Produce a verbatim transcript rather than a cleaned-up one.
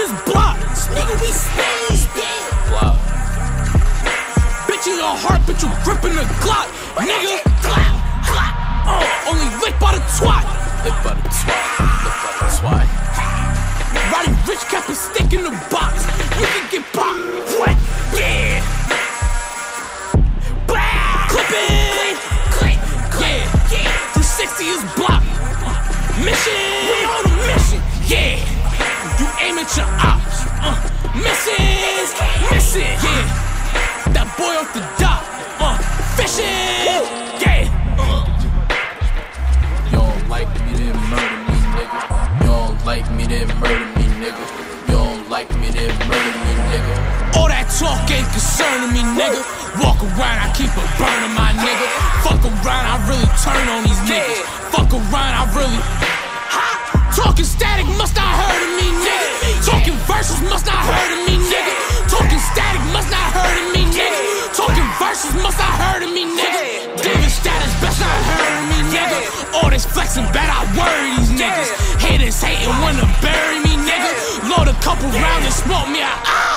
his block. Nigga, we spin. Block. Bitch in your heart, bitch, you gripping the Glock. Nigga, uh, only licked by the twat. Lick by the twat. Lick by the twat. Roddy Rich kept a stick in the box. We can get popped. What? Yeah. Blah. Clipping. Click. Yeah. Yeah. three sixty is blocked. Mission. We on a mission. Yeah. You aim at your ops. Uh. Missing. Missing. Yeah. That boy off the dock. Uh. Fishing. Yeah. You don't like me, then murder me, nigga. You don't like me, then murder me, nigga. You don't like me, then murder me, nigga. All that talk ain't concerning me, nigga. Walk around, I keep a burning, my nigga. Fuck around, I really turn on these niggas. Fuck around, I really. Talking static must not hurt of me, nigga. Talking verses must not hurt of me, nigga. Talking static must not hurt of me, nigga. Talking verses must not hurt of me, nigga. Giving status best not hurt of me, nigga. All this flexing bad, I worry these niggas. Haters hating wanna bury me, nigga. Load a couple rounds and smoke me out.